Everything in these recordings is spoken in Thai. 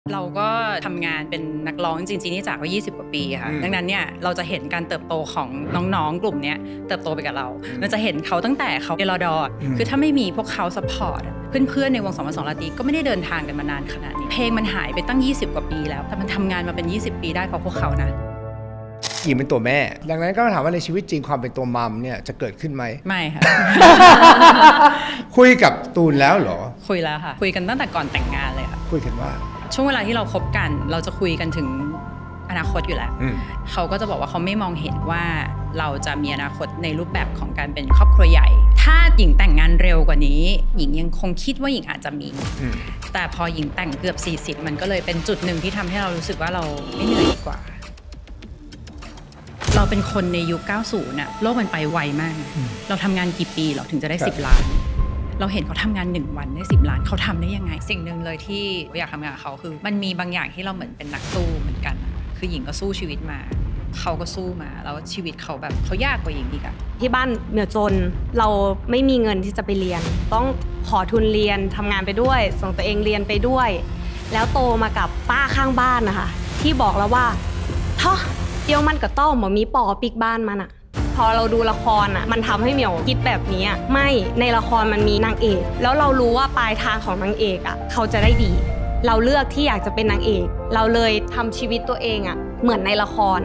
เราก็ทำงานเป็นนักร้องจริงๆนี่จากก็20กว่าปีค่ะดังนั้นเนี่ยเราจะเห็นการเติบโตของน้องๆกลุ่มนี้เติบโตไปกับเราจะเห็นเขาตั้งแต่เขาเรียนรด.คือถ้าไม่มีพวกเขาซัพพอร์ตเพื่อนๆในวง202ราตรีก็ไม่ได้เดินทางกันมานานขนาดนี้เพลงมันหายไปตั้ง20กว่าปีแล้วแต่มันทำงานมาเป็น20ปีได้เพราะพวกเขานะหญิงเป็นตัวแม่ดังนั้นก็ถามว่าในชีวิตจริงความเป็นตัวมัมเนี่ยจะเกิดขึ้นไหมไม่ค่ะคุยกับตูนแล้วเหรอคุยแล้วค่ะคุยกันตั้งแต่ก่อนแต่งงานเลยค่ะคุยกันว่าช่วงเวลาที่เราคบกันเราจะคุยกันถึงอนาคตอยู่แล้วเขาก็จะบอกว่าเขาไม่มองเห็นว่าเราจะมีอนาคตในรูปแบบของการเป็นครอบครัวใหญ่ถ้าหญิงแต่งงานเร็วกว่านี้หญิงยังคงคิดว่าหญิงอาจจะมีแต่พอหญิงแต่งเกือบ40มันก็เลยเป็นจุดหนึ่งที่ทำให้เรารู้สึกว่าเราไม่เหนื่อยดีกว่าเราเป็นคนในยุค90น่ะโลกมันไปไวมากเราทำงานกี่ปีเราถึงจะได้10 ล้านเราเห็นเขาทำงาน1 วันได้10 ล้านเขาทำได้ยังไงสิ่งหนึ่งเลยที่อยากทำงานกับเขาคือมันมีบางอย่างที่เราเหมือนเป็นนักสู้เหมือนกันคือหญิงก็สู้ชีวิตมาเขาก็สู้มาแล้วชีวิตเขาแบบเขายากกว่าหญิงอีกอะที่บ้านเหนือจนเราไม่มีเงินที่จะไปเรียนต้องขอทุนเรียนทำงานไปด้วยส่งตัวเองเรียนไปด้วยแล้วโตมากับป้าข้างบ้านนะคะที่บอกแล้วว่าท่อเดี๋ยวมันก็ต้องเหมือนมีป่อปิกบ้านมันอะพอเราดูละครอ่ะมันทำให้เหมียวคิดแบบนี้ไม่ในละครมันมีนางเอกแล้วเรารู้ว่าปลายทางของนางเอกอ่ะเขาจะได้ดีเราเลือกที่อยากจะเป็นนางเอกเราเลยทำชีวิตตัวเองอ่ะเหมือนในละคร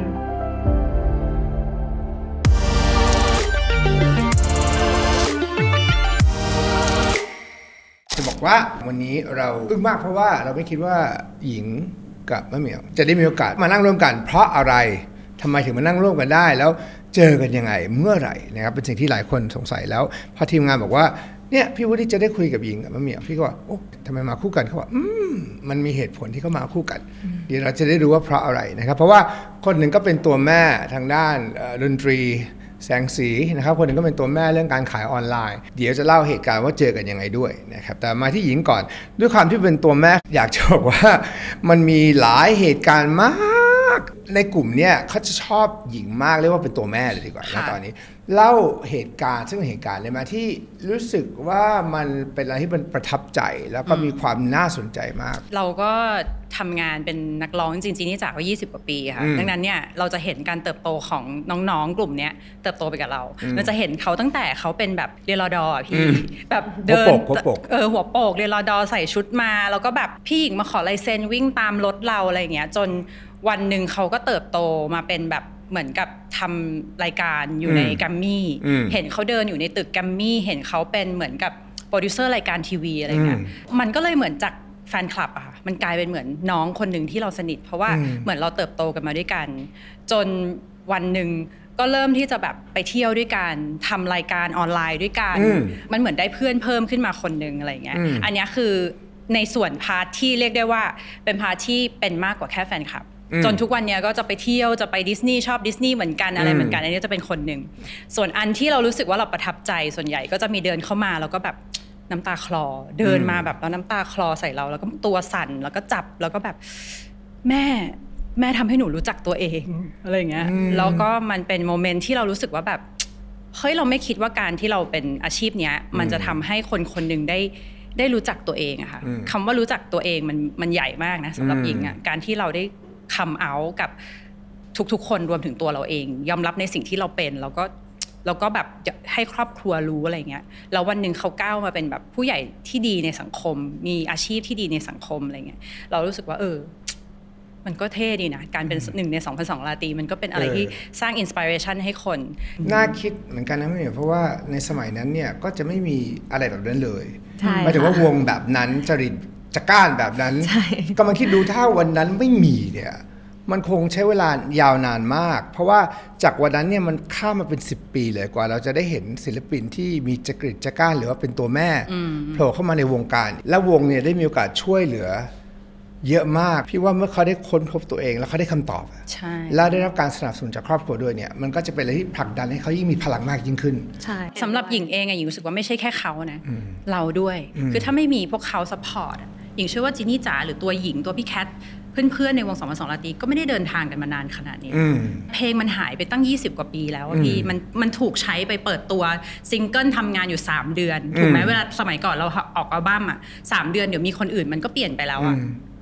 จะบอกว่าวันนี้เราอึ้งมากเพราะว่าเราไม่คิดว่าหญิงกับมะเหมียวจะได้มีโอกาสมานั่งร่วมกันเพราะอะไรทำไมถึงมานั่งร่วมกันได้แล้วเจอกันยังไงเมื่อไหร่นะครับเป็นสิ่งที่หลายคนสงสัยแล้วพอทีมงานบอกว่าเนี่ยพี่วุฒิจะได้คุยกับหญิงกับมะเหมียวพี่ก็ว่าโอ้ทำไมมาคู่กันเขาว่ามันมีเหตุผลที่เขามาคู่กันเดี๋ยวเราจะได้รู้ว่าเพราะอะไรนะครับเพราะว่าคนหนึ่งก็เป็นตัวแม่ทางด้านดนตรีแสงสีนะครับคนหนึ่งก็เป็นตัวแม่เรื่องการขายออนไลน์เดี๋ยวจะเล่าเหตุการณ์ว่าเจอกันยังไงด้วยนะครับแต่มาที่หญิงก่อนด้วยความที่เป็นตัวแม่อยากจะบอกว่ามันมีหลายเหตุการณ์มากในกลุ่มเนี่ยเขาจะชอบหญิงมากเรียกว่าเป็นตัวแม่เลยดีกว่านะตอนนี้เล่าเหตุการณ์ซึ่งเหตุการณ์เลยมาที่รู้สึกว่ามันเป็นอะไรที่มันประทับใจแล้วก็มีความน่าสนใจมากเราก็ทำงานเป็นนักร้องจริงๆนี่จากก็20กว่าปีค่ะดังนั้นเนี่ยเราจะเห็นการเติบโตของน้องๆกลุ่มนี้เติบโตไปกับเราจะเห็นเขาตั้งแต่เขาเป็นแบบเรียนรด.พี่แบบเดินหัวโปกเรียนรด.ใส่ชุดมาแล้วก็แบบพี่หญิงมาขอลายเซ็นวิ่งตามรถเราอะไรอย่างเงี้ยจนวันหนึ่งเขาก็เติบโตมาเป็นแบบเหมือนกับทำรายการอยู่ในแกรมมี่เห็นเขาเดินอยู่ในตึกแกรมมี่เห็นเขาเป็นเหมือนกับโปรดิวเซอร์รายการทีวีอะไรเงี้ยมันก็เลยเหมือนจากแฟนคลับอะค่ะมันกลายเป็นเหมือนน้องคนหนึ่งที่เราสนิทเพราะว่าเหมือนเราเติบโตกันมาด้วยกันจนวันหนึ่งก็เริ่มที่จะแบบไปเที่ยวด้วยกันทำรายการออนไลน์ด้วยกันมันเหมือนได้เพื่อนเพิ่มขึ้นมาคนหนึ่งอะไรเงี้ยอันนี้คือในส่วนพาร์ทที่เรียกได้ว่าเป็นพาร์ทที่เป็นมากกว่าแค่แฟนคลับจนทุกวันนี้ก็จะไปเที่ยวจะไปดิสนีย์ชอบดิสนีย์เหมือนกันอะไรเหมือนกันอันนี้จะเป็นคนหนึ่งส่วนอันที่เรารู้สึกว่าเราประทับใจส่วนใหญ่ก็จะมีเดินเข้ามาแล้วก็แบบน้ำตาคลอเดินมาแบบแล้วน้ำตาคลอใส่เราแล้วก็ตัวสั่นแล้วก็จับแล้วก็แบบแม่ทำให้หนูรู้จักตัวเองอะไรอย่างเงี้ยแล้วก็มันเป็นโมเมนต์ที่เรารู้สึกว่าแบบเฮ้ยเราไม่คิดว่าการที่เราเป็นอาชีพเนี้ยมันจะทำให้คนคนหนึ่งได้รู้จักตัวเองอะค่ะคำว่ารู้จักตัวเองมันใหญ่มากนะสำหรับหญิงอะการที่เราได้คัมเอาท์กับทุกๆคนรวมถึงตัวเราเองยอมรับในสิ่งที่เราเป็นแล้วก็แบบให้ครอบครัวรู้อะไรเงี้ยแล้ววันหนึ่งเขาก้าวมาเป็นแบบผู้ใหญ่ที่ดีในสังคมมีอาชีพที่ดีในสังคมอะไรเงี้ยเรารู้สึกว่ามันก็เท่ดีนะการเป็น1 ใน 2,200 ราตรีมันก็เป็นอะไรที่สร้างอินสปิเรชันให้คนน่าคิดเหมือนกันนะพี่เพราะว่าในสมัยนั้นเนี่ยก็จะไม่มีอะไรแบบนั้นเลยหมายถึงว่าวงแบบนั้นจริตจักร้านแบบนั้นก็มาคิดดูถ้าวันนั้นไม่มีเนี่ยมันคงใช้เวลายาวนานมากเพราะว่าจากวันนั้นเนี่ยมันข้ามมาเป็น10 ปีเลยกว่าเราจะได้เห็นศิลปินที่มีจักริตจักร้านหรือว่าเป็นตัวแม่โผล่เข้ามาในวงการและวงเนี่ยได้มีโอกาสช่วยเหลือเยอะมากพี่ว่าเมื่อเขาได้ค้นพบตัวเองแล้วเขาได้คำตอบแล้วได้รับการสนับสนุนจากครอบครัวด้วยเนี่ยมันก็จะเป็นอะไรที่ผลักดันให้เขายิ่งมีพลังมากยิ่งขึ้นใช่สำหรับหญิงเองหญิงรู้สึกว่าไม่ใช่แค่เขานะเราด้วยคือถ้าไม่มีพวกเขาซัพพอร์ตหญิงเชื่อว่าจินนี่จ๋าหรือตัวหญิงตัวพี่แคทเพื่อนๆในวง202ราตรีก็ไม่ได้เดินทางกันมานานขนาดนี้เพลงมันหายไปตั้ง20กว่าปีแล้วพี่มันถูกใช้ไปเปิดตัวซิงเกิลทำงานอยู่3 เดือนถูกไหมเวลาสมัยก่อนเราออกอัลบั้ม3 เดือนเดี๋ยวมีคนอื่นมันก็เปลี่ยนไปแล้ว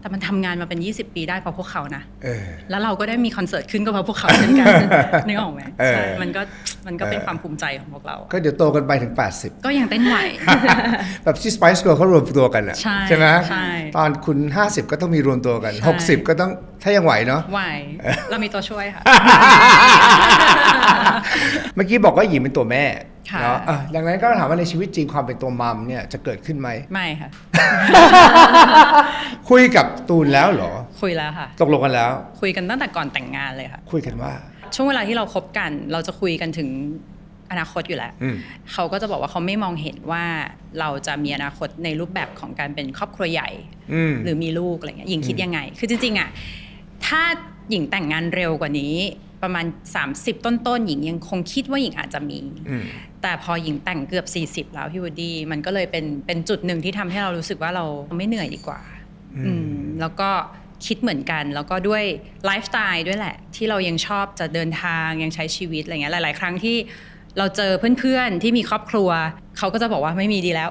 แต่มันทำงานมาเป็น20 ปีได้เพราะพวกเขานะแล้วเราก็ได้มีคอนเสิร์ตขึ้นก็เพราะพวกเขาเช่นกันนึกออกไหมใช่มันก็เป็นความภูมิใจของพวกเราก็เดี๋ยวโตกันไปถึง80 ก็ยังเต้นไหวแบบที่ Spice Girls เขารวมตัวกันอ่ะใช่ไหมตอนคุณ50ก็ต้องมีรวมตัวกัน60ก็ต้องถ้ายังไหวเนาะไหวเรามีตัวช่วยค่ะเมื่อกี้บอกว่าหญิงเป็นตัวแม่เนาะดังนั้นก็ถามว่าในชีวิตจริงความเป็นตัวมัมเนี่ยจะเกิดขึ้นไหมไม่ค่ะคุยกับตูนแล้วเหรอคุยแล้วค่ะตกลงกันแล้วคุยกันตั้งแต่ก่อนแต่งงานเลยค่ะคุยกันว่าช่วงเวลาที่เราคบกันเราจะคุยกันถึงอนาคตอยู่แล้วเขาก็จะบอกว่าเขาไม่มองเห็นว่าเราจะมีอนาคตในรูปแบบของการเป็นครอบครัวใหญ่หรือมีลูกอะไรเงี้ยหญิงคิดยังไงคือจริงๆอ่ะถ้าหญิงแต่งงานเร็วกว่านี้ประมาณ30ต้นๆหญิงยังคงคิดว่าหญิงอาจจะมีแต่พอหญิงแต่งเกือบ40แล้วพี่วูดดี้มันก็เลยเป็นจุดหนึ่งที่ทำให้เรารู้สึกว่าเราไม่เหนื่อยดีกว่าแล้วก็คิดเหมือนกันแล้วก็ด้วยไลฟ์สไตล์ด้วยแหละที่เรายังชอบจะเดินทางยังใช้ชีวิตอะไรเงี้ยหลายๆครั้งที่เราเจอเพื่อนๆที่มีครอบครัวเขาก็จะบอกว่าไม่มีดีแล้ว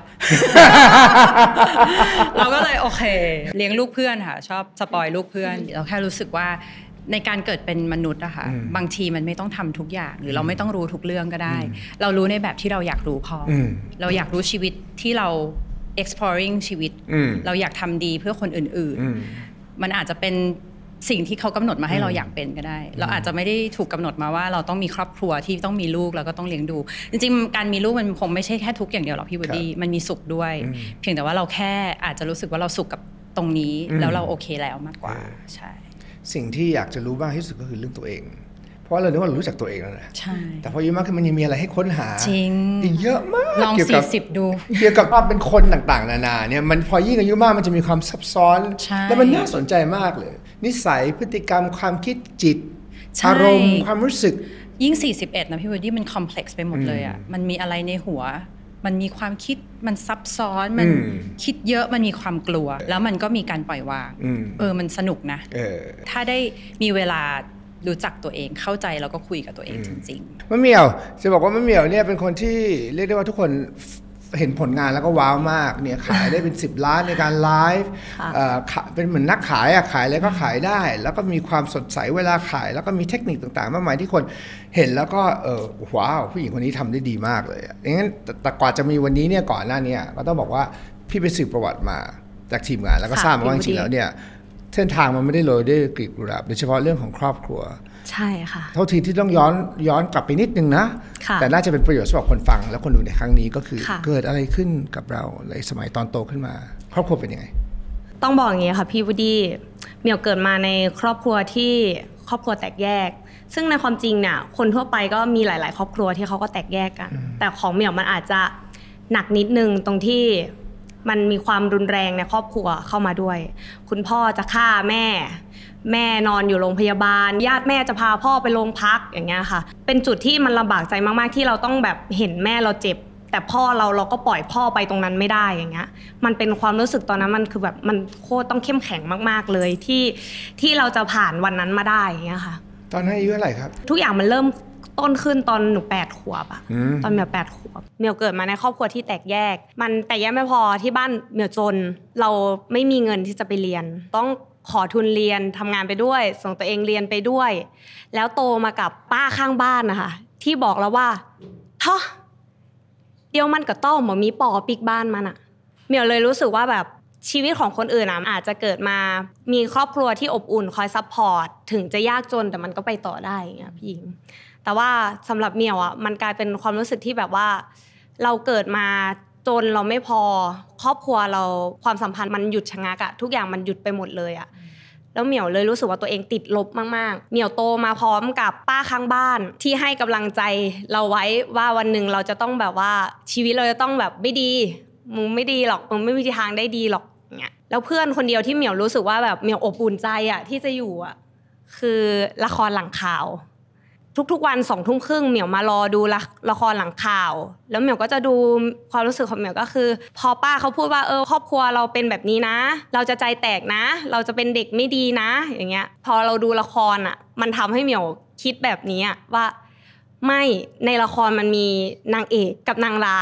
เราก็เลยโอเคเลี้ยงลูกเพื่อนค่ะชอบสปอยลูกเพื่อนเราแค่รู้สึกว่าในการเกิดเป็นมนุษย์อะค่ะบางทีมันไม่ต้องทำทุกอย่างหรือเราไม่ต้องรู้ทุกเรื่องก็ได้เรารู้ในแบบที่เราอยากรู้พอเราอยากรู้ชีวิตที่เรา exploring ชีวิตเราอยากทำดีเพื่อคนอื่นๆมันอาจจะเป็นสิ่งที่เขากำหนดมาให้เราอยากเป็นก็ได้เราอาจจะไม่ได้ถูกกำหนดมาว่าเราต้องมีครอบครัวที่ต้องมีลูกแล้วก็ต้องเลี้ยงดูจริงๆการมีลูกมันคงไม่ใช่แค่ทุกอย่างเดียวหรอกพี่วูดดี้มันมีสุขด้วยเพียงแต่ว่าเราแค่อาจจะรู้สึกว่าเราสุขกับตรงนี้แล้วเราโอเคแล้วมากกว่าใช่สิ่งที่อยากจะรู้มากที่สุดก็คือเรื่องตัวเองเพราะเราคิดว่าเรารู้จักตัวเองแล้วนะใช่แต่พออายุมากขึ้นมันยังมีอะไรให้ค้นหาจริงเยอะมากลอง40ดูเกี่ยวกับความเป็นคนต่างๆนานาเนี่ยมันพอยิ่งอายุมากมันจะมีความซับซ้อนและมันน่าสนใจมากเลยนิสัยพฤติกรรมความคิดจิตอารมณ์ความรู้สึกยิ่ง41นะพี่วูดดี้มันคอมเพล็กซ์ไปหมดเลยอ่ะมันมีอะไรในหัวมันมีความคิดมันซับซ้อนมันคิดเยอะมันมีความกลัวแล้วมันก็มีการปล่อยวางมันสนุกนะถ้าได้มีเวลารู้จักตัวเองเข้าใจแล้วก็คุยกับตัวเองจริงๆมะเหมี่ยวจะบอกว่ามะเหมี่ยวเนี่ยเป็นคนที่เรียกได้ว่าทุกคนเห็นผลงานแล้วก็ว้าวมากเนี่ยขายได้เป็น10 ล้านในการไลฟ์เป็นเหมือนนักขายอะขายแล้วก็ขายได้แล้วก็มีความสดใสเวลาขายแล้วก็มีเทคนิคต่างๆมากมายที่คนเห็นแล้วก็ว้าวผู้หญิงคนนี้ทำได้ดีมากเลยอย่างนั้นแต่กว่าจะมีวันนี้เนี่ยก่อนหน้านี้ก็ต้องบอกว่าพี่ไปสืบประวัติมาจากทีมงานแล้วก็ทราบมาว่าจริงๆแล้วเนี่ยเส้นทางมันไม่ได้โรยด้วยกลีบกุหลาบโดยเฉพาะเรื่องของครอบครัวใช่ค่ะเท่าทีที่ต้องย้อนกลับไปนิดนึงนะแต่น่าจะเป็นประโยชน์สำหรับคนฟังและคนดูในครั้งนี้ก็คือเกิดอะไรขึ้นกับเราในสมัยตอนโตขึ้นมาครอบครัวเป็นยังไงต้องบอกอย่างนี้ค่ะพี่วูดดี้เหมียวเกิดมาในครอบครัวที่ครอบครัวแตกแยกซึ่งในความจริงเนี่ยคนทั่วไปก็มีหลายๆครอบครัวที่เขาก็แตกแยกกันแต่ของเหมียวมันอาจจะหนักนิดนึงตรงที่มันมีความรุนแรงในครอบครัวเข้ามาด้วยคุณพ่อจะฆ่าแม่นอนอยู่โรงพยาบาลญาติแม่จะพาพ่อไปโรงพักอย่างเงี้ยค่ะเป็นจุดที่มันลำบากใจมากๆที่เราต้องแบบเห็นแม่เราเจ็บแต่พ่อเราก็ปล่อยพ่อไปตรงนั้นไม่ได้อย่างเงี้ยมันเป็นความรู้สึกตอนนั้นมันคือแบบมันโคตรต้องเข้มแข็งมากๆเลยที่เราจะผ่านวันนั้นมาได้อย่างเงี้ยค่ะตอนนั้นอายุเท่าไหร่ครับทุกอย่างมันเริ่มต้นขึ้นตอนหนู8 ขวบอะตอนเหมียว8 ขวบเหมียวเกิดมาในครอบครัวที่แตกแยกมันแตกแยกไม่พอที่บ้านเหมียวจนเราไม่มีเงินที่จะไปเรียนต้องขอทุนเรียนทำงานไปด้วยส่งตัวเองเรียนไปด้วยแล้วโตมากับป้าข้างบ้านนะคะที่บอกแล้วว่าเฮ้เดี๋ยวมันก็ต้องมีปอปิกบ้านมันอะเหมียวเลยรู้สึกว่าแบบชีวิตของคนอื่นอาจจะเกิดมามีครอบครัวที่อบอุ่นคอยซัพพอร์ตถึงจะยากจนแต่มันก็ไปต่อได้อย่างเงี้ยพี่หญิงแต่ว่าสำหรับเหมียวมันกลายเป็นความรู้สึกที่แบบว่าเราเกิดมาจนเราไม่พอครอบครัวเราความสัมพันธ์มันหยุดชะงักทุกอย่างมันหยุดไปหมดเลยแล้วเหมียวเลยรู้สึกว่าตัวเองติดลบมากๆเหมียวโตมาพร้อมกับป้าข้างบ้านที่ให้กำลังใจเราไว้ว่าวันหนึ่งเราจะต้องแบบว่าชีวิตเราจะต้องแบบไม่ดีมึงไม่ดีหรอกมึงไม่มีทางได้ดีหรอกอย่างเงี้ยแล้วเพื่อนคนเดียวที่เหมียวรู้สึกว่าแบบเหมียวอบอุ่นใจที่จะอยู่คือละครหลังข่าวทุกๆวัน20:30เหมียวมารอดูละครหลังข่าวแล้วเหมียวก็จะดูความรู้สึกของเหมียวก็คือพอป้าเขาพูดว่าครอบครัวเราเป็นแบบนี้นะเราจะใจแตกนะเราจะเป็นเด็กไม่ดีนะอย่างเงี้ยพอเราดูละครมันทำให้เหมียวคิดแบบนี้ว่าไม่ในละครมันมีนางเอกกับนางร้าย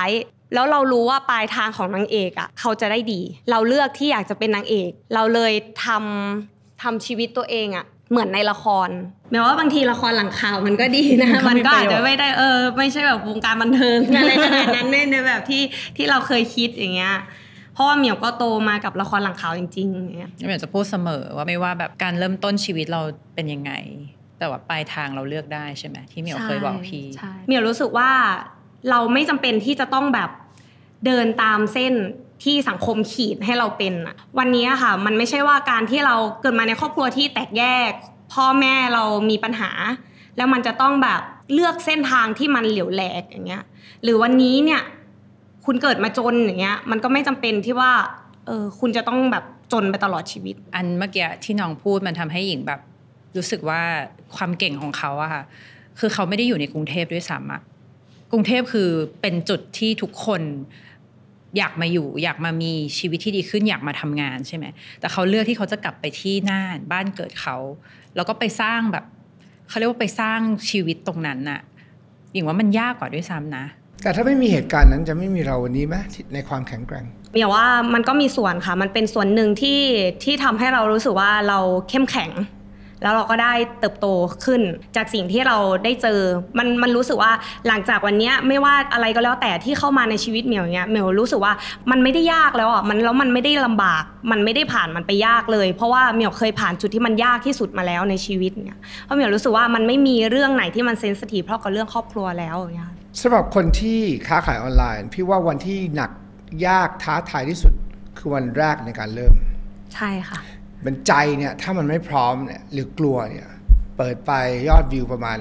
แล้วเรารู้ว่าปลายทางของนางเอกอ่ะเขาจะได้ดีเราเลือกที่อยากจะเป็นนางเอกเราเลยทำชีวิตตัวเองอ่ะเหมือนในละครแม้ว่าบางทีละครหลังข่าวมันก็ดีนะมันก็อาจจะไม่ได้ไม่ใช่แบบวงการบันเทิงอะไรขนาดนั้นในแบบที่เราเคยคิดอย่างเงี้ยเพราะว่าเหมียวก็โตมากับละครหลังข่าวจริงๆอย่างเงี้ยเหมียวจะพูดเสมอว่าไม่ว่าแบบการเริ่มต้นชีวิตเราเป็นยังไงแต่ว่าปลายทางเราเลือกได้ใช่ไหมที่เหมียวเคยบอกพี่เหมียวรู้สึกว่าเราไม่จำเป็นที่จะต้องแบบเดินตามเส้นที่สังคมขีดให้เราเป็นวันนี้ค่ะมันไม่ใช่ว่าการที่เราเกิดมาในครอบครัวที่แตกแยกพ่อแม่เรามีปัญหาแล้วมันจะต้องแบบเลือกเส้นทางที่มันเหลวแหลกอย่างเงี้ยหรือวันนี้เนี่ยคุณเกิดมาจนอย่างเงี้ยมันก็ไม่จำเป็นที่ว่าคุณจะต้องแบบจนไปตลอดชีวิตอันเมื่อกี้ที่น้องพูดมันทำให้หญิงแบบรู้สึกว่าความเก่งของเขาอะค่ะคือเขาไม่ได้อยู่ในกรุงเทพด้วยซ้ำอะกรุงเทพคือเป็นจุดที่ทุกคนอยากมาอยู่อยากมามีชีวิตที่ดีขึ้นอยากมาทำงานใช่ไหมแต่เขาเลือกที่เขาจะกลับไปที่น่านบ้านเกิดเขาแล้วก็ไปสร้างแบบเขาเรียกว่าไปสร้างชีวิตตรงนั้นน่ะหญิงว่ามันยากกว่าด้วยซ้ำนะแต่ถ้าไม่มีเหตุการณ์นั้นจะไม่มีเราวันนี้ไหมในความแข็งแกร่งเหมียวว่ามันก็มีส่วนค่ะมันเป็นส่วนหนึ่งที่ทำให้เรารู้สึกว่าเราเข้มแข็งแล้วเราก็ได้เติบโตขึ้นจากสิ่งที่เราได้เจอมันรู้สึกว่าหลังจากวันนี้ไม่ว่าอะไรก็แล้วแต่ที่เข้ามาในชีวิตเหมียวเนี้ยเหมียวรู้สึกว่ามันไม่ได้ยากแล้วอ่ะแล้วมันไม่ได้ลำบากมันไม่ได้ผ่านมันไปยากเลยเพราะว่าเหมียวเคยผ่านจุดที่มันยากที่สุดมาแล้วในชีวิตเนี่ยเพราะเหมียวรู้สึกว่ามันไม่มีเรื่องไหนที่มันเซนซิทีฟเท่ากับเรื่องครอบครัวแล้วอย่างเงี้ยสำหรับคนที่ค้าขายออนไลน์พี่ว่าวันที่หนักยากท้าทายที่สุดคือวันแรกในการเริ่มใช่ค่ะเป็นใจเนี่ยถ้ามันไม่พร้อมเนี่ยหรือกลัวเนี่ยเปิดไปยอดวิวประมาณ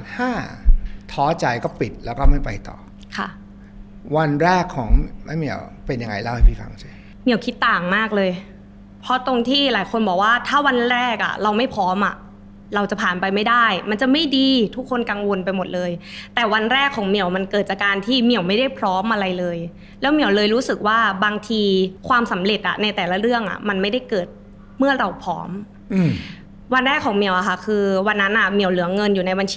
5ท้อใจก็ปิดแล้วก็ไม่ไปต่อค่ะวันแรกของแม่เหมียวเป็นยังไงเล่าให้พี่ฟังสิเหมียวคิดต่างมากเลยเพราะตรงที่หลายคนบอกว่าถ้าวันแรกอ่ะเราไม่พร้อมอ่ะเราจะผ่านไปไม่ได้มันจะไม่ดีทุกคนกังวลไปหมดเลยแต่วันแรกของเหมียวมันเกิดจากการที่เหมียวไม่ได้พร้อมอะไรเลยแล้วเหมียวเลยรู้สึกว่าบางทีความสำเร็จอ่ะในแต่ละเรื่องอ่ะมันไม่ได้เกิดเมื่อเราพร้อมวันแรกของเหมียวอะค่ะคือวันนั้นอะเหมียวเหลือเงินอยู่ในบัญชี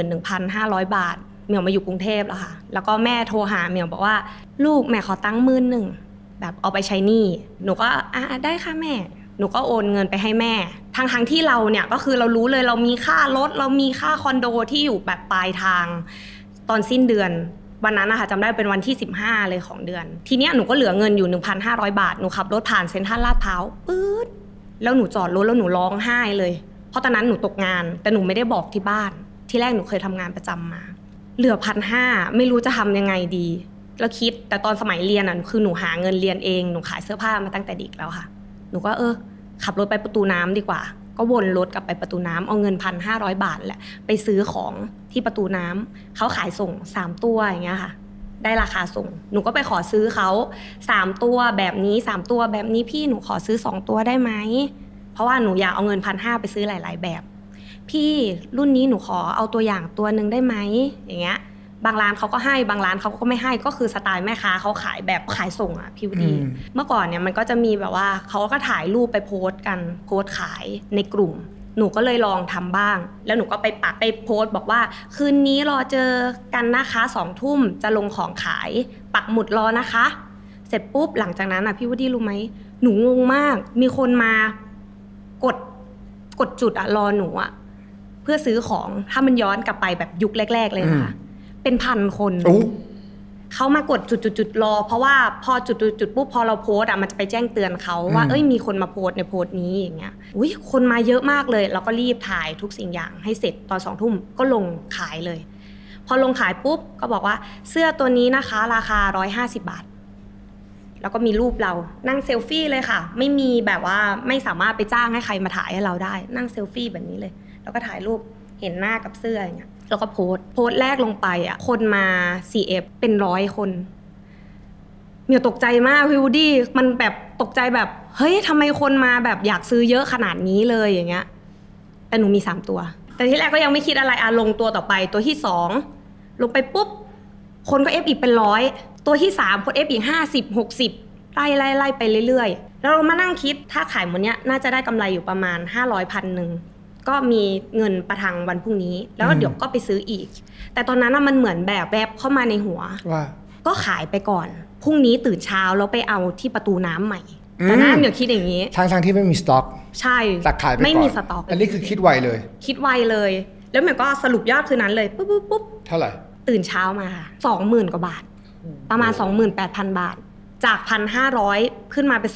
11,500 บาทเหมียวมาอยู่กรุงเทพแล้วค่ะแล้วก็แม่โทรหาเหมียวบอกว่าลูกแม่ขอตังค์10,000แบบเอาไปใช้หนี้หนูก็ได้ค่ะแม่หนูก็โอนเงินไปให้แม่ทั้งที่เราเนี่ยก็คือเรารู้เลยเรามีค่ารถเรามีค่าคอนโดที่อยู่แบบปลายทางตอนสิ้นเดือนวันนั้นนะคะจำได้เป็นวันที่15เลยของเดือนทีเนี้ยหนูก็เหลือเงินอยู่ 1,500 บาทหนูขับรถผ่านเซ็นทรัลลาดพร้าวปื๊ดแล้วหนูจอดรถแล้วหนูร้องไห้เลยเพราะตอนนั้นหนูตกงานแต่หนูไม่ได้บอกที่บ้านที่แรกหนูเคยทำงานประจำมาเหลือ 1,500 ไม่รู้จะทำยังไงดีแล้วคิดแต่ตอนสมัยเรียนอ่ะคือหนูหาเงินเรียนเองหนูขายเสื้อผ้ามาตั้งแต่เด็กแล้วค่ะหนูก็ขับรถไปประตูน้ำดีกว่าก็วนรถกลับไปประตูน้ำเอาเงิน 1,500 บาทแหละไปซื้อของที่ประตูน้ำเขาขายส่ง3ตัวอย่างเงี้ยค่ะได้ราคาส่งหนูก็ไปขอซื้อเขา3ตัวแบบนี้3ตัวแบบนี้พี่หนูขอซื้อ2ตัวได้ไหมเพราะว่าหนูอยากเอาเงิน 1,500 ไปซื้อหลายๆแบบพี่รุ่นนี้หนูขอเอาตัวอย่างตัวนึงได้ไหมอย่างเงี้ยบางร้านเขาก็ให้บางร้านเขาก็ไม่ให้ก็คือสไตล์แม่ค้าเขาขายแบบขายส่งอ่ะพี่วดีเมื่อก่อนเนี่ยมันก็จะมีแบบว่าเขาก็ถ่ายรูปไปโพสต์กันโพสต์ขายในกลุ่มหนูก็เลยลองทำบ้างแล้วหนูก็ไปโพสต์บอกว่าคืนนี้รอเจอกันนะคะ20:00 นจะลงของขายปักหมุดรอนะคะเสร็จปุ๊บหลังจากนั้นอ่ะพี่วดีรู้ไหมหนูงงมากมีคนมากดจุดอ่ะรอหนูอ่ะเพื่อซื้อของถ้ามันย้อนกลับไปแบบยุคแรกๆเลยนะคะเป็น1,000 คนเขามากดจุดๆรอเพราะว่าพอจุดๆปุ๊บพอเราโพสอ่ะมันจะไปแจ้งเตือนเขาว่ามีคนมาโพสในโพสนี้อย่างเงี้ยคนมาเยอะมากเลยเราก็รีบถ่ายทุกสิ่งอย่างให้เสร็จตอน20:00 นก็ลงขายเลยพอลงขายปุ๊บก็บอกว่าเสื้อตัวนี้นะคะราคา150 บาทแล้วก็มีรูปเรานั่งเซลฟี่เลยค่ะไม่มีแบบว่าไม่สามารถไปจ้างให้ใครมาถ่ายให้เราได้นั่งเซลฟี่แบบนี้เลยแล้วก็ถ่ายรูปเห็นหน้ากับเสื้ออย่างเงี้ยแล้วก็โพสแรกลงไปอ่ะคนมา CF เป็น100 คนเมียตกใจมากพี่วูดดี้มันแบบตกใจแบบเฮ้ยทำไมคนมาแบบอยากซื้อเยอะขนาดนี้เลยอย่างเงี้ยแต่หนูมี3ตัวแต่ที่แรกก็ยังไม่คิดอะไรลงตัวต่อไปตัวที่2ลงไปปุ๊บคนก็ F อีกเป็น100ตัวที่3คน F อีก50 60ไล่ไปเรื่อยๆแล้วเรามานั่งคิดถ้าขายหมดเนี้ยน่าจะได้กำไรอยู่ประมาณ500-1,000ก็มีเงินประทังวันพรุ่งนี้แล้วเดี๋ยวก็ไปซื้ออีกแต่ตอนนั้นมันเหมือนแบบเข้ามาในหัวว่าก็ขายไปก่อนพรุ่งนี้ตื่นเช้าแล้วไปเอาที่ประตูน้ำใหม่แต่นั้นเดี๋ยวคิดอย่างนี้ทั้งที่ไม่มีสต็อกใช่ตักขายไปก่อนไม่มีสต็อกอันนี้คือคิดไวเลยแล้วเหมียวก็สรุปยอดคืนนั้นเลยปุ๊บเท่าไหร่ตื่นเช้ามา 20,000 กว่าบาทประมาณ 28,000 บาทจาก 1,500 ขึ้นมาเป็น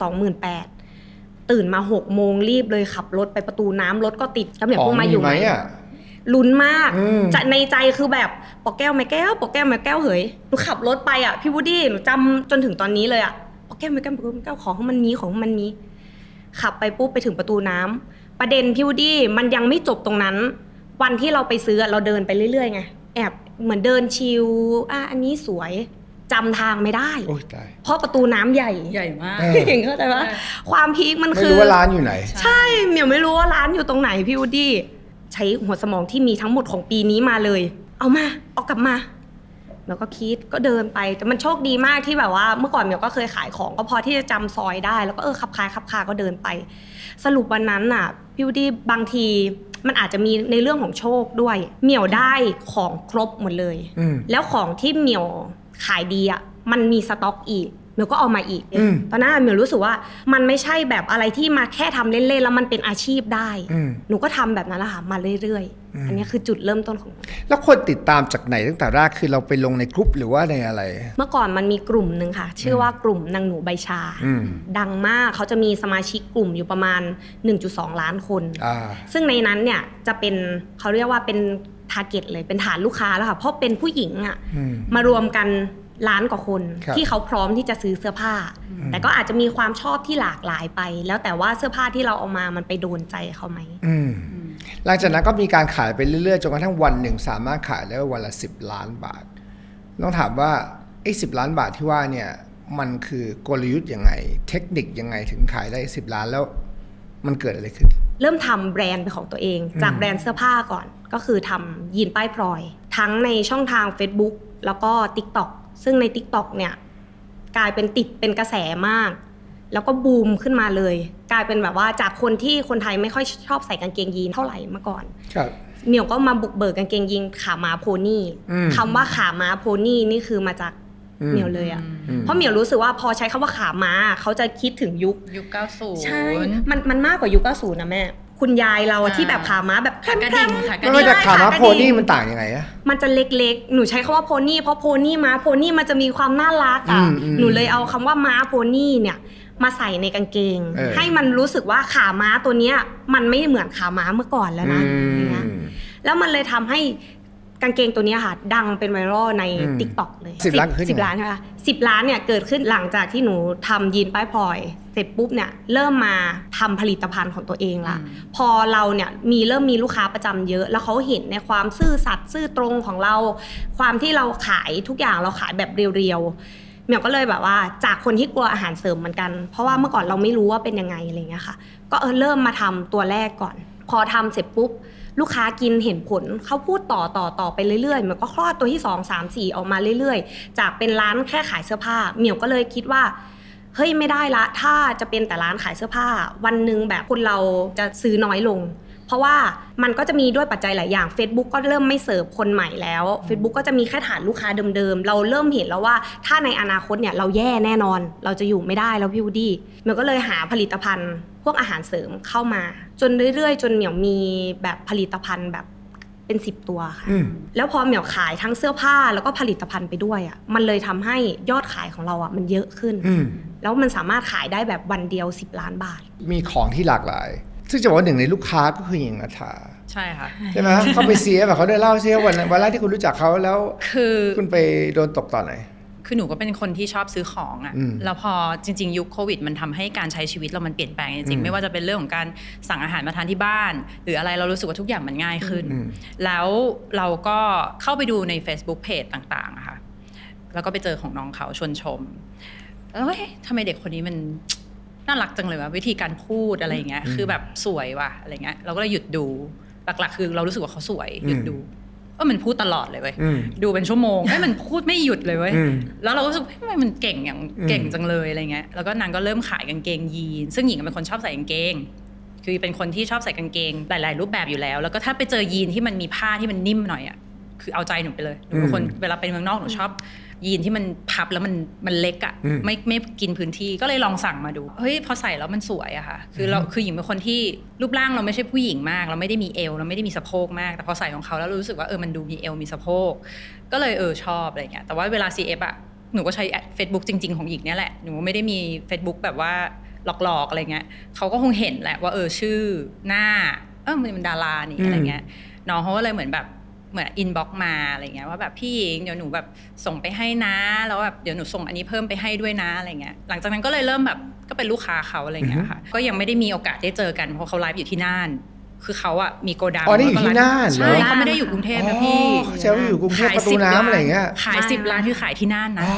28,000 ตื่นมา6 โมงรีบเลยขับรถไปประตูน้ำรถก็ติดแล้วเหมียวพวกมาอยู่ไหมลุ้นมากจะในใจคือแบบปอกแก้วไม่แก้วปอกแก้วไม่แก้วเหยหนูขับรถไปอ่ะพี่วูดดี้หนูจำจนถึงตอนนี้เลยอ่ะปอกแก้วไม่แก้วปอกแก้วไม่แก้วของมันมีขับไปปุ๊บไปถึงประตูน้ำประเด็นพี่วูดดี้มันยังไม่จบตรงนั้นวันที่เราไปซื้อเราเดินไปเรื่อยๆไงแอบเหมือนเดินชิลอันนี้สวยจำทางไม่ได้เพราะประตูน้ำใหญ่มากเห็นเข้าใจปะความพีคมันคือไม่รู้ว่าร้านอยู่ไหนใช่เหมียวไม่รู้ว่าร้านอยู่ตรงไหนพี่วูดดี้ใช้หัวสมองที่มีทั้งหมดของปีนี้มาเลยเอากลับมาเหมียวก็คิดก็เดินไปแต่มันโชคดีมากที่แบบว่าเมื่อก่อนเหมียวก็เคยขายของก็พอที่จะจำซอยได้แล้วก็ขับคาก็เดินไปสรุปวันนั้นน่ะพี่วูดดี้บางทีมันอาจจะมีในเรื่องของโชคด้วยเหมียวได้ของครบหมดเลยแล้วของที่เหมียวขายดีอ่ะมันมีสต็อกอีกเหมียวก็เอามาอีกตอนนั้นเหมียวรู้สึกว่ามันไม่ใช่แบบอะไรที่มาแค่ทำเล่นๆแล้วมันเป็นอาชีพได้หนูก็ทำแบบนั้นแหละค่ะมาเรื่อยๆอันนี้คือจุดเริ่มต้นของแล้วคนติดตามจากไหนตั้งแต่แรกคือเราไปลงในกลุ่มหรือว่าในอะไรเมื่อก่อนมันมีกลุ่มนึงค่ะชื่อว่ากลุ่มนางหนูใบชาดังมากเขาจะมีสมาชิกกลุ่มอยู่ประมาณ 1.2 ล้านคนซึ่งในนั้นเนี่ยจะเป็นเขาเรียกว่าเป็นทาร์เก็ตเลยเป็นฐานลูกค้าแล้วค่ะเพราะเป็นผู้หญิงอ่ะมารวมกันล้านกว่าคนที่เขาพร้อมที่จะซื้อเสื้อผ้าแต่ก็อาจจะมีความชอบที่หลากหลายไปแล้วแต่ว่าเสื้อผ้าที่เราเอามามันไปโดนใจเขาไหมหลังจากนั้นก็มีการขายไปเรื่อยๆจนกระทั่งวันหนึ่งสามารถขายได้วันละ10 ล้านบาทต้องถามว่าไอ้10 ล้านบาทที่ว่าเนี่ยมันคือกลยุทธ์ยังไงเทคนิคยังไงถึงขายได้10 ล้านแล้วมันเกิดอะไรขึ้นเริ่มทำแบรนด์เป็นของตัวเองจากแบรนด์เสื้อผ้าก่อนก็คือทำยีนป้ายพลอยทั้งในช่องทาง Facebook แล้วก็ TikTokซึ่งใน TikTok เนี่ยกลายเป็นติดเป็นกระแสมากแล้วก็บูมขึ้นมาเลยกลายเป็นแบบว่าจากคนที่คนไทยไม่ค่อยชอบใส่กางเกงยีนเท่าไหร่เมื่อก่อนเหมียวก็มาบุกเบิกกางเกงยีนขาม้าโพนี่คำว่าขาม้าโพนี่นี่คือมาจากเหมียวเลยอ่ะเพราะเหมียวรู้สึกว่าพอใช้คำว่าขาม้าเขาจะคิดถึงยุค 90 ใช่มันมากกว่ายุค90นะแม่คุณยายเราที่แบบขาม้าแบบขากระดิ่งไม่ว่าจะขาม้าโพนี่มันต่างยังไงอะมันจะเล็กๆหนูใช้คำว่าโพนี่เพราะโพนี่ม้าโพนี่มันจะมีความน่ารักอ่ะหนูเลยเอาคำว่าม้าโพนี่เนี่ยมาใส่ในกางเกงให้มันรู้สึกว่าขาม้าตัวเนี้ยมันไม่เหมือนขาม้าเมื่อก่อนแล้วนะแล้วมันเลยทำให้กางเกงตัวนี้ค่ะดังเป็นไวรัลใน TikTok เลย 10 ล้านใช่ป่ะ10 ล้านเนี่ยเกิดขึ้นหลังจากที่หนูทำยีนป้ายพลอยเสร็จปุ๊บเนี่ยเริ่มมาทำผลิตภัณฑ์ของตัวเองละพอเราเนี่ยเริ่มมีลูกค้าประจำเยอะแล้วเขาเห็นในความซื่อสัตย์ซื่อตรงของเราความที่เราขายทุกอย่างเราขายแบบเรียวๆเหมียวก็เลยแบบว่าจากคนที่กลัวอาหารเสริมเหมือนกันเพราะว่าเมื่อก่อนเราไม่รู้ว่าเป็นยังไงอะไรเงี้ยค่ะก็เริ่มมาทำตัวแรกก่อนพอทำเสร็จปุ๊บลูกค้ากินเห็นผลเขาพูดต่อไปเรื่อยๆมันก็คลอดตัวที่2 3 4ออกมาเรื่อยๆจากเป็นร้านแค่ขายเสื้อผ้าเหมียวก็เลยคิดว่าเฮ้ยไม่ได้ละถ้าจะเป็นแต่ร้านขายเสื้อผ้าวันนึงแบบคนเราจะซื้อน้อยลงเพราะว่ามันก็จะมีด้วยปัจจัยหลายอย่าง Facebook ก็เริ่มไม่เสิร์ฟคนใหม่แล้ว Facebook ก็จะมีแค่ฐานลูกค้าเดิมๆเราเริ่มเห็นแล้วว่าถ้าในอนาคตเนี่ยเราแย่แน่นอนเราจะอยู่ไม่ได้แล้วพี่วูดดี้เหมียวก็เลยหาผลิตภัณฑ์พวกอาหารเสริมเข้ามาจนเรื่อยๆจนเหมียวมีแบบผลิตภัณฑ์แบบเป็น10 ตัวค่ะแล้วพอเหมียวขายทั้งเสื้อผ้าแล้วก็ผลิตภัณฑ์ไปด้วยอ่ะมันเลยทำให้ยอดขายของเราอ่ะมันเยอะขึ้นแล้วมันสามารถขายได้แบบวันเดียว10 ล้านบาทมีของที่หลากหลายซึ่งจะบอกว่าหนึ่งในลูกค้าก็คือหญิงอัฐาใช่ค่ะใช่ไหมเขาไปเสียแบบเขาได้เล่าเสียวันแรกที่คุณรู้จักเขาแล้วคือคุณไปโดนตกตอนไหนคือหนูก็เป็นคนที่ชอบซื้อของอ่ะแล้วพอจริงๆยุคโควิดมันทำให้การใช้ชีวิตเรามันเปลี่ยนแปลงจริงๆไม่ว่าจะเป็นเรื่องของการสั่งอาหารมาทานที่บ้านหรืออะไรเรารู้สึกว่าทุกอย่างมันง่ายขึ้นแล้วเราก็เข้าไปดูใน Facebook Page ต่างๆค่ะแล้วก็ไปเจอของน้องเขาชวนชมแล้วเฮ้ยทำไมเด็กคนนี้มันน่ารักจังเลยวะวิธีการพูดอะไรเงี้ยคือแบบสวยว่ะอะไรเงี้ยเราก็เลยหยุดดูหลักๆคือเรารู้สึกว่าเขาสวยหยุดดูมันพูดตลอดเลยเว้ยดูเป็นชั่วโมงมันพูดไม่หยุดเลยเว้ยแล้วเราก็รู้สึกทำไมมันเก่งอย่างเก่งจังเลยอะไรเงี้ยแล้วก็นางก็เริ่มขายกางเกงยีนซึ่งหญิงเป็นคนชอบใส่กางเกงคือเป็นคนที่ชอบใส่กางเกงหลายๆรูปแบบอยู่แล้วแล้วก็ถ้าไปเจอยีนที่มันมีผ้าที่มันนิ่มหน่อยอ่ะคือเอาใจหนูไปเลยหนูเป็นคนเวลาไปเมืองนอกหนูชอบยีนที่มันพับแล้วมันเล็กอะไม่กินพื้นที่ก็เลยลองสั่งมาดูเฮ้ยพอใส่แล้วมันสวยอะค่ะคือหญิงเป็นคนที่รูปร่างเราไม่ใช่ผู้หญิงมากเราไม่ได้มีเอวเราไม่ได้มีสะโพกมากแต่พอใส่ของเขาแล้วรู้สึกว่ามันดูมีเอวมีสะโพกก็เลยชอบอะไรเงี้ยแต่ว่าเวลา CF อะหนูก็ใช้ Facebook จริงๆของหญิงเนี่ยแหละหนูไม่ได้มี Facebook แบบว่าหลอกๆอะไรเงี้ยเขาก็คงเห็นแหละว่าชื่อหน้ามันดารานี่อะไรเงี้ยน้องเขาก็เลยเหมือนอินบ็อกมาอะไรเงี้ยว่าแบบพี่หญิงเดี๋ยวหนูแบบส่งไปให้นะแล้วแบบเดี๋ยวหนูส่งอันนี้เพิ่มไปให้ด้วยนะอะไรเงี้ยหลังจากนั้นก็เลยเริ่มแบบก็เป็นลูกค้าเขาอะไรเงี้ยค่ะก็ยังไม่ได้มีโอกาสได้เจอกันเพราะเขาไลฟ์อยู่ที่น่านคือเขาอะมีโกดังนี่อยู่ที่น่านใช่เขาไม่ได้อยู่กรุงเทพนะพี่เขาจะอยู่กรุงเทพประตูน้ำอะไรเงี้ยขาย10 ล้านคือขายที่น่านนะ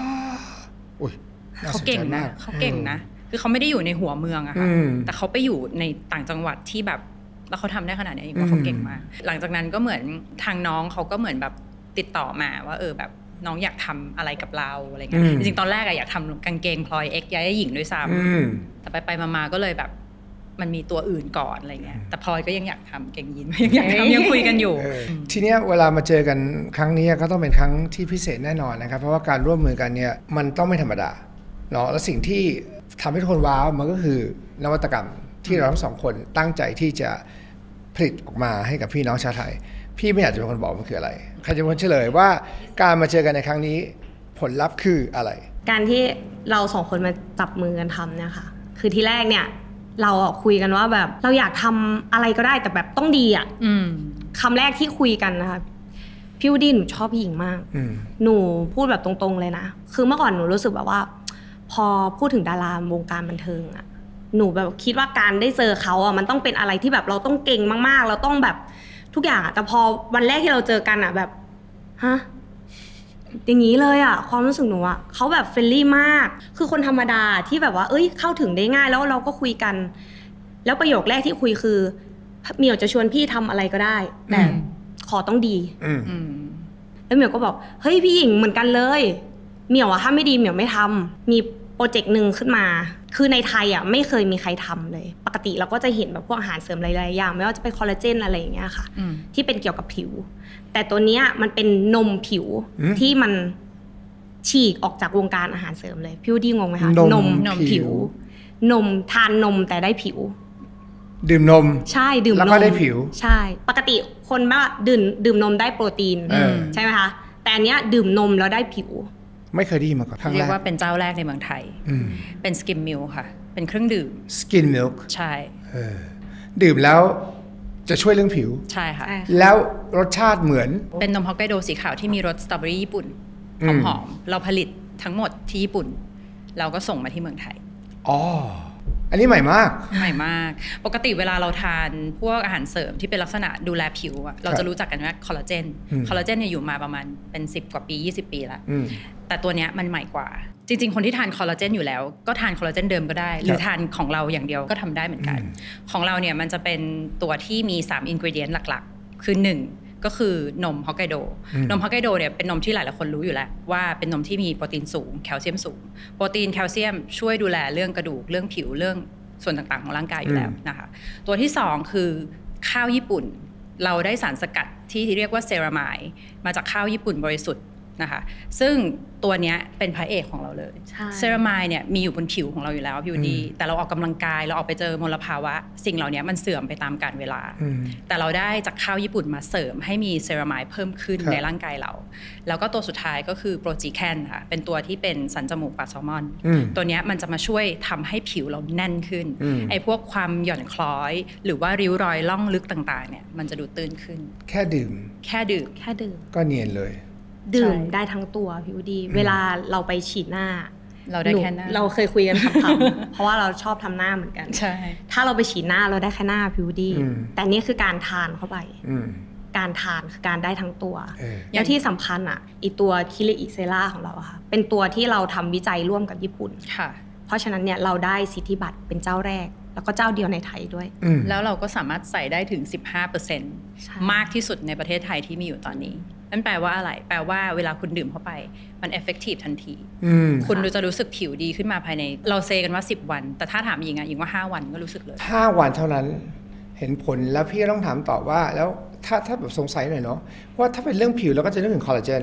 เขาเก่งนะคือเขาไม่ได้อยู่ในหัวเมืองอะค่ะแต่เขาไปอยู่ในต่างจังหวัดที่แบบแล้วเขาทำได้ขนาดนี้ว่าเขาเก่งมากหลังจากนั้นก็เหมือนทางน้องเขาก็เหมือนแบบติดต่อมาว่าแบบน้องอยากทำอะไรกับเราอะไรเงี้ยจริงๆตอนแรกอยากทำกางเกงพลอยเอ็กย้ายหญิงด้วยซ้ำแต่ไปมาก็เลยแบบมันมีตัวอื่นก่อนอะไรเงี้ยแต่พลอยก็ยังอยากทำเกงยีนยังคุยกันอยู่ทีเนี้ยเวลามาเจอกันครั้งนี้ก็ต้องเป็นครั้งที่พิเศษแน่นอนนะครับเพราะว่าการร่วมมือกันเนี่ยมันต้องไม่ธรรมดาเนาะแล้วสิ่งที่ทำให้ทุกคนว้าวมันก็คือนวัตกรรมที่เราทั้งสองคนตั้งใจที่จะผลิตออกมาให้กับพี่น้องชาวไทยพี่ไม่อยากจะเป็นคนบอกมันคืออะไรใครจะเป็นคนเฉลยว่าการมาเจอกันในครั้งนี้ผลลัพธ์คืออะไรการที่เราสองคนมาจับมือกันทำเนี่ยค่ะคือที่แรกเนี่ยเราคุยกันว่าแบบเราอยากทำอะไรก็ได้แต่แบบต้องดีอ่ะคำแรกที่คุยกันนะคะพี่วูดดี้หนูชอบพี่หญิงมากหนูพูดแบบตรงๆเลยนะคือเมื่อก่อนหนูรู้สึกแบบว่าพอพูดถึงดาราวงการบันเทิงอ่ะหนูแบบคิดว่าการได้เจอเขาอ่ะมันต้องเป็นอะไรที่แบบเราต้องเก่งมากๆเราต้องแบบทุกอย่างอ่ะแต่พอวันแรกที่เราเจอกันอ่ะแบบฮะอย่างนี้เลยอ่ะความรู้สึกหนูอ่ะเขาแบบเฟรนลี่มากคือคนธรรมดาที่แบบว่าเข้าถึงได้ง่ายแล้วเราก็คุยกันแล้วประโยคแรกที่คุยคือเหมียวจะชวนพี่ทำอะไรก็ได้แต่ขอต้องดีแล้วเหมียวก็บอกเฮ้ยพี่หญิงเหมือนกันเลยเหมียวอ่ะถ้าไม่ดีเหมียวไม่ทำมีโปรเจกต์หนึ่งขึ้นมาคือในไทยอ่ะไม่เคยมีใครทำเลยปกติเราก็จะเห็นแบบพวกอาหารเสริมหลายๆอย่างไม่ว่าจะเป็นคอลลาเจนอะไรอย่างเงี้ยค่ะที่เป็นเกี่ยวกับผิวแต่ตัวเนี้ยมันเป็นนมผิวที่มันฉีกออกจากวงการอาหารเสริมเลยพี่วูดดี้งงไหมคะนมผิวนมทานนมแต่ได้ผิวดื่มนมใช่ดื่มนมแล้วก็ได้ผิวใช่ปกติคนว่าดื่มนมได้โปรตีนใช่ไหมคะแต่อันเนี้ยดื่มนมแล้วได้ผิวไม่เคยได้ยินมาก่อนเรียกว่าเป็นเจ้าแรกในเมืองไทยเป็นสกิมมิลค่ะเป็นเครื่องดื่มสกินมิลค์ใช่ดื่มแล้วจะช่วยเรื่องผิวใช่ค่ะแล้วรสชาติเหมือนเป็นนมฮอกไกโดสีขาวที่มีรสสตรอเบอรี่ญี่ปุ่นหอมๆเราผลิตทั้งหมดที่ญี่ปุ่นเราก็ส่งมาที่เมืองไทยอันนี้ใหม่มากปกติเวลาเราทานพวกอาหารเสริมที่เป็นลักษณะดูแลผิวเราจะรู้จักกันว่าคอลลาเจนเนี่ยอยู่มาประมาณเป็น10 กว่าปี20 ปีแล้วแต่ตัวเนี้ยมันใหม่กว่าจริงๆคนที่ทานคอลลาเจนอยู่แล้วก็ทานคอลลาเจนเดิมก็ได้หรือทานของเราอย่างเดียวก็ทำได้เหมือนกันของเราเนี่ยมันจะเป็นตัวที่มี3อินกรีเดียนต์หลักๆคือ1ก็คือนมฮอกไกโดนมฮอกไกโดเนี่ยเป็นนมที่หลายๆคนรู้อยู่แล้วว่าเป็นนมที่มีโปรตีนสูงแคลเซียมสูงโปรตีนแคลเซียมช่วยดูแลเรื่องกระดูกเรื่องผิวเรื่องส่วนต่างๆของร่างกายอยู่แล้วนะคะตัวที่2คือข้าวญี่ปุ่นเราได้สารสกัดที่เรียกว่าเซรามายมาจากข้าวญี่ปุ่นบริสุทธิ์นะคะซึ่งตัวนี้เป็นพระเอกของเราเลยเซรามายเนี่ยมีอยู่บนผิวของเราอยู่แล้วผิวดีแต่เราออกกำลังกายเราออกไปเจอมลภาวะสิ่งเหล่านี้มันเสื่อมไปตามกาลเวลาแต่เราได้จากข้าวญี่ปุ่นมาเสริมให้มีเซรามายเพิ่มขึ้นในร่างกายเราแล้วก็ตัวสุดท้ายก็คือโปรจีแคนค่ะเป็นตัวที่เป็นสันจมูกปลาแซลมอนตัวนี้มันจะมาช่วยทำให้ผิวเราแน่นขึ้นไอ้พวกความหย่อนคล้อยหรือว่าริ้วรอยล่องลึกต่างๆเนี่ยมันจะดูตื้นขึ้นแค่ดื่มก็เนียนเลยดื่มได้ทั้งตัวพี่วูดดี้เวลาเราไปฉีดหน้าเราได้แค่หน้าเราเคยคุยกันขำๆเพราะว่าเราชอบทำหน้าเหมือนกันใช่ถ้าเราไปฉีดหน้าเราได้แค่หน้าพี่วูดดี้แต่นี่คือการทานเข้าไปการทานคือการได้ทั้งตัวแล้วที่สำคัญอ่ะอีตัวคิริอิเซล่าของเราค่ะเป็นตัวที่เราทำวิจัยร่วมกับญี่ปุ่นค่ะเพราะฉะนั้นเนี่ยเราได้สิทธิบัตรเป็นเจ้าแรกแล้วก็เจ้าเดียวในไทยด้วยแล้วเราก็สามารถใส่ได้ถึง 15% มากที่สุดในประเทศไทยที่มีอยู่ตอนนี้นั่นแปลว่าอะไรแปลว่าเวลาคุณดื่มเข้าไปมัน effective ทันทีคุณจะรู้สึกผิวดีขึ้นมาภายในเราเซกันว่า10 วันแต่ถ้าถามหญิงอะหญิงว่า5 วันก็รู้สึกเลย 5 วันเท่านั้นเห็นผลแล้วพี่ต้องถามต่อว่าแล้วถ้าแบบสงสัยหน่อยเนาะว่าถ้าเป็นเรื่องผิวเราก็จะนึกถึงคอลลาเจน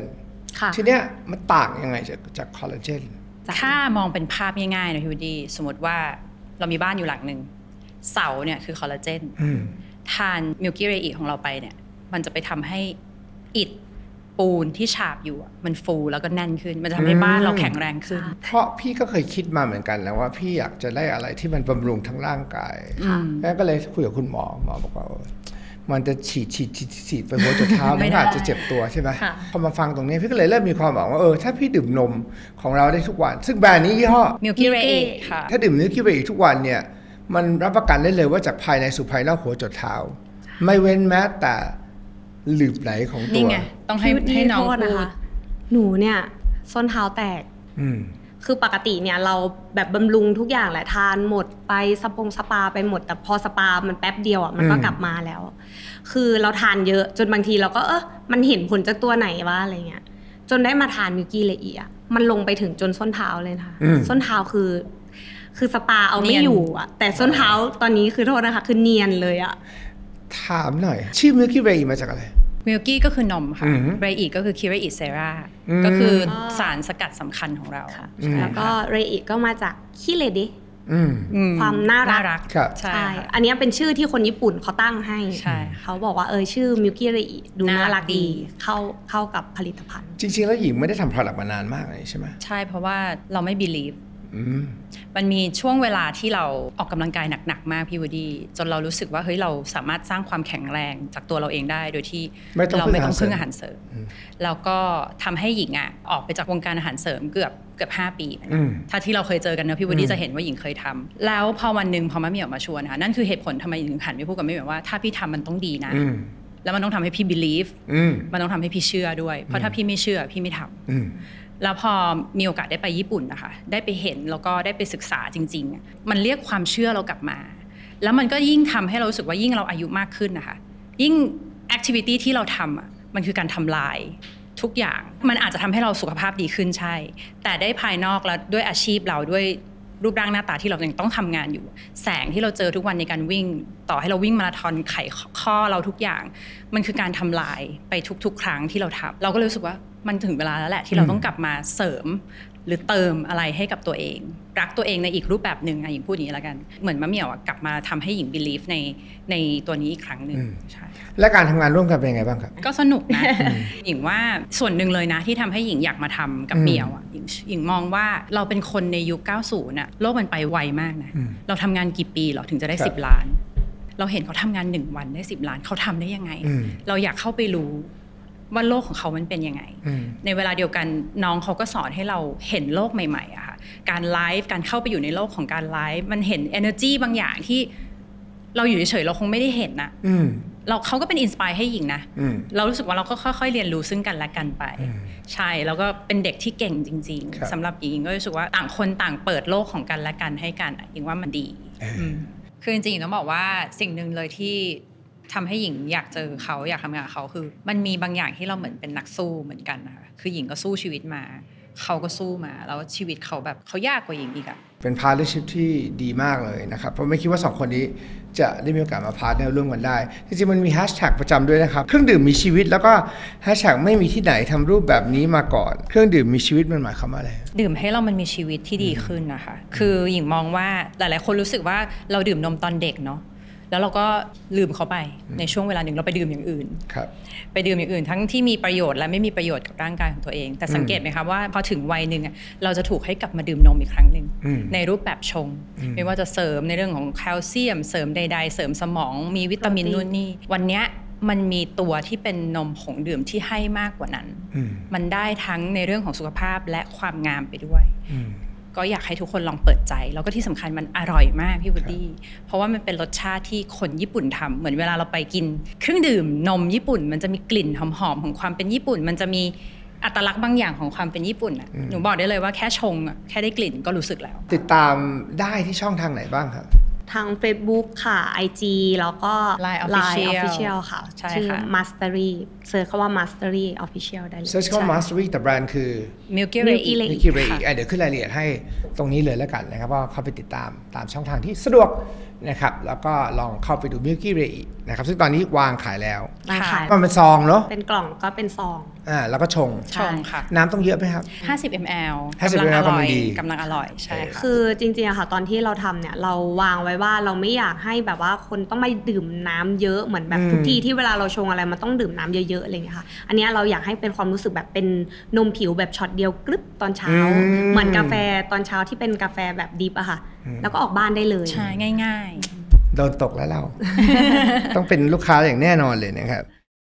ทีเนี้ยมันต่างยังไงจากคอลลาเจนถ้ามองเป็นภาพง่ายๆนะพี่วดีสมมติว่าเรามีบ้านอยู่หลังหนึ่งเสาเนี่ยคือคอลลาเจนทานมิลกี้เรย์ของเราไปเนี่ยมันจะไปทำให้อิฐปูนที่ฉาบอยู่มันฟูแล้วก็แน่นขึ้นมันจะทำให้บ้านเราแข็งแรงขึ้นเพราะพี่ก็เคยคิดมาเหมือนกันแล้วว่าพี่อยากจะได้อะไรที่มันบำรุงทั้งร่างกายแล้วก็เลยคุยกับคุณหมอบอกว่ามันจะฉีดไปหัวจนเท้ามันอาจจะเจ็บตัวใช่ไหมพอมาฟังตรงนี้พี่ก็เลยเริ่มมีความหวังว่าถ้าพี่ดื่มนมของเราได้ทุกวันซึ่งแบรนด์นี้ยี่ห้อ Milky Way ค่ะถ้าดื่ม Milky Way ทุกวันเนี่ยมันรับประกันได้เลยว่าจากภายในสู่ภายนอกหัวจนเท้าไม่เว้นแม้แต่หลืบไหนของตัวนี่ไงต้องให้น้องพูดหนูเนี่ยส้นเท้าแตกคือปกติเนี่ยเราแบบบำรุงทุกอย่างแหละทานหมดไปสปาไปหมดแต่พอสปามันแป๊บเดียวมันก็กลับมาแล้วคือเราทานเยอะจนบางทีเราก็มันเห็นผลจากตัวไหนวะอะไรเงี้ยจนได้มาทานมิลกี้ละเอียดมันลงไปถึงจนส้นเท้าเลยค่ะส้นเท้าคือสปาเอาไม่อยู่แต่ส้นเท้าตอนนี้คือโทษนะคะคือเนียนเลยถามหน่อยชื่อ Milky Way มาจากอะไรมิลกี้ก็คือนมค่ะเรอีก็คือคิเรอิเซราก็คือสารสกัดสำคัญของเราแล้วก็เรอีก็มาจากคิเลดิความน่ารักใช่อันนี้เป็นชื่อที่คนญี่ปุ่นเขาตั้งให้เขาบอกว่าชื่อมิลกี้เรอีดูน่ารักดีเข้ากับผลิตภัณฑ์จริงๆแล้วหญิงไม่ได้ทำผลิตภัณฑ์มานานมากเลยใช่ไหมใช่เพราะว่าเราไม่ believeมันมีช่วงเวลาที่เราออกกำลังกายหนักๆมากพี่วดีจนเรารู้สึกว่าเฮ้ยเราสามารถสร้างความแข็งแรงจากตัวเราเองได้โดยที่เราไม่ต้องพึ่งอาหารเสริมแล้วก็ทำให้หญิงออกไปจากวงการอาหารเสริมเกือบ5 ปีถ้าที่เราเคยเจอกันนะพี่วดีจะเห็นว่าหญิงเคยทำแล้วพอวันนึงพอมะเหมี่ยวมาชวนค่ะนั่นคือเหตุผลทำไมหญิงหันไปพูดกับมะเหมี่ยวว่าถ้าพี่ทำมันต้องดีนะแล้วมันต้องทำให้พี่ believe มันต้องทำให้พี่เชื่อด้วยเพราะถ้าพี่ไม่เชื่อพี่ไม่ทำแล้วพอมีโอกาสได้ไปญี่ปุ่นนะคะได้ไปเห็นแล้วก็ได้ไปศึกษาจริงๆมันเรียกความเชื่อเรากลับมาแล้วมันก็ยิ่งทำให้เรารู้สึกว่ายิ่งเราอายุมากขึ้นนะคะยิ่งแอคทิวิตี้ที่เราทำมันคือการทำลายทุกอย่างมันอาจจะทำให้เราสุขภาพดีขึ้นใช่แต่ได้ภายนอกแล้วด้วยอาชีพเราด้วยรูปร่างหน้าตาที่เรายังต้องทำงานอยู่แสงที่เราเจอทุกวันในการวิ่งต่อให้เราวิ่งมาราธอนไขข้อเราทุกอย่างมันคือการทำลายไปทุกๆครั้งที่เราทำเราก็รู้สึกว่ามันถึงเวลาแล้วแหละที่เราต้องกลับมาเสริมหรือเติมอะไรให้กับตัวเองรักตัวเองในอีกรูปแบบหนึ่งหญิงพูดอย่างนี้แล้วกันเหมือนมะเหมี่ยวกลับมาทำให้หญิง believe ในตัวนี้อีกครั้งหนึ่งใช่และการทำงานร่วมกันเป็นยังไงบ้างครับก็สนุกนะ หญิงว่าส่วนหนึ่งเลยนะที่ทำให้หญิงอยากมาทำกับเหมี่ยวหญิงมองว่าเราเป็นคนในยุค 90 โลกมันไปไวมากนะเราทำงานกี่ปีหรอถึงจะได้10 ล้านเราเห็นเขาทำงาน1 วันได้10 ล้านเขาทำได้ยังไงเราอยากเข้าไปรู้ว่าโลกของเขามันเป็นยังไงในเวลาเดียวกันน้องเขาก็สอนให้เราเห็นโลกใหม่ๆอะค่ะการไลฟ์การเข้าไปอยู่ในโลกของการไลฟ์มันเห็น energy บางอย่างที่เราอยู่เฉยๆเราคงไม่ได้เห็นนะเขาก็เป็นอินสไปร์ให้หญิงนะเรารู้สึกว่าเราก็ค่อยๆเรียนรู้ซึ่งกันและกันไปใช่แล้วก็เป็นเด็กที่เก่งจริงๆสำหรับหญิงก็รู้สึกว่าต่างคนต่างเปิดโลกของกันและกันให้กันหญิงว่ามันดีคือจริงๆต้องบอกว่าสิ่งหนึ่งเลยที่ทำให้หญิงอยากเจอเขาอยากทำงานกับเขาคือมันมีบางอย่างที่เราเหมือนเป็นนักสู้เหมือนกันนะคะคือหญิงก็สู้ชีวิตมาเขาก็สู้มาแล้วชีวิตเขาแบบเขายากกว่าหญิงอีกอะเป็นพาร์ทเนอร์ชิพที่ดีมากเลยนะครับเพราะไม่คิดว่า2คนนี้จะได้มีโอกาสมาพาร์ทเนอร์ร่วมกันได้จริงๆมันมีแฮชแท็กประจำด้วยนะครับเครื่องดื่มมีชีวิตแล้วก็แฮชแท็กไม่มีที่ไหนทำรูปแบบนี้มาก่อนเครื่องดื่มมีชีวิตมันหมายความว่าอะไรดื่มให้เรามันมีชีวิตที่ดีขึ้นนะคะคือหญิงมองว่าหลายๆคนรู้สึกว่าเราดื่มนมตอนเด็กเนาะแล้วเราก็ลืมเขาไปในช่วงเวลาหนึ่งเราไปดื่มอย่างอื่นไปดื่มอย่างอื่นทั้งที่มีประโยชน์และไม่มีประโยชน์กับร่างกายของตัวเองแต่สังเกตไหมคะว่าพอถึงวัยหนึ่งเราจะถูกให้กลับมาดื่มนมอีกครั้งหนึ่งในรูปแบบชงไม่ว่าจะเสริมในเรื่องของแคลเซียมเสริมใดๆเสริมสมองมีวิตามินนู่นนี่วันนี้มันมีตัวที่เป็นนมผงดื่มที่ให้มากกว่านั้นมันได้ทั้งในเรื่องของสุขภาพและความงามไปด้วยก็อยากให้ทุกคนลองเปิดใจแล้วก็ที่สำคัญมันอร่อยมากพี่วูดดี้เพราะว่ามันเป็นรสชาติที่คนญี่ปุ่นทำเหมือนเวลาเราไปกินเครื่องดื่มนมญี่ปุ่นมันจะมีกลิ่นหอมๆของความเป็นญี่ปุ่นมันจะมีอัตลักษณ์บางอย่างของความเป็นญี่ปุ่นหนูบอกได้เลยว่าแค่ชงแค่ได้กลิ่นก็รู้สึกแล้วติดตามได้ที่ช่องทางไหนบ้างครับทาง Facebook ค่ะ IG แล้วก็ Line Official ค่ะชื่อ Mastery เสิร์ชคำว่า Mastery Official ได้เลยเสิร์ชคำว่า Mastery แต่แบรนด์คือ Milky Way เดี๋ยวขึ้นรายละเอียดให้ตรงนี้เลยแล้วกันนะครับว่าเข้าไปติดตามช่องทางที่สะดวกนะครับแล้วก็ลองเข้าไปดู Milky Way นะครับซึ่งตอนนี้วางขายแล้วร้านขายมันเป็นซองเนาะเป็นกล่องก็เป็นซองแล้วก็ชงชงค่ะน้ำต้องเยอะไหมครับ 50 ml 50 ml กำลังดีกำลังอร่อยใช่ค่ะคือจริงๆอะค่ะตอนที่เราทำเนี่ยเราวางไว้ว่าเราไม่อยากให้แบบว่าคนต้องไม่ดื่มน้ำเยอะเหมือนแบบทุกทีที่เวลาเราชงอะไรมันต้องดื่มน้ำเยอะๆอะไรอย่างเงี้ยค่ะอันเนี้ยเราอยากให้เป็นความรู้สึกแบบเป็นนมผิวแบบช็อตเดียวกรึบตอนเช้าเหมือนกาแฟตอนเช้าที่เป็นกาแฟแบบดิบอะค่ะแล้วก็ออกบ้านได้เลยใช่ง่ายโดนตกแล้วเรา ต้องเป็นลูกค้าอย่างแน่นอนเลยนะครับ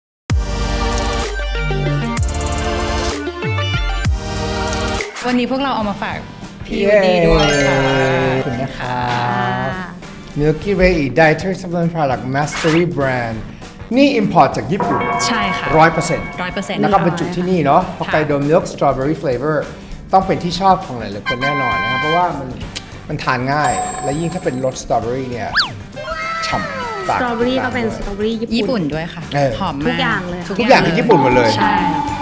ๆ วันนี้พวกเราเอามาฝากพี่วูดดี้ด้วยค่ะขอบคุณนะครับ Milky Way Dietary Supplement Product Mastery Brand นี่ import จากญี่ปุ่นใช่ค่ะ 100% แล้วก็บรรจุที่นี่เนาะฮอกไกโด Milk Strawberry Flavor ต้องเป็นที่ชอบของหลายๆคนแน่นอนนะครับ เพราะว่ามันทานง่าย และยิ่งถ้าเป็นรสสตรอเบอรี่เนี่ยฉ่ำปากสตรอเบอรี่ก็เป็นสตรอเบอรี่ญี่ปุ่นด้วยค่ะ หอมมากทุกอย่างเลยทุกอย่างคือญี่ปุ่นหมดเลยใช่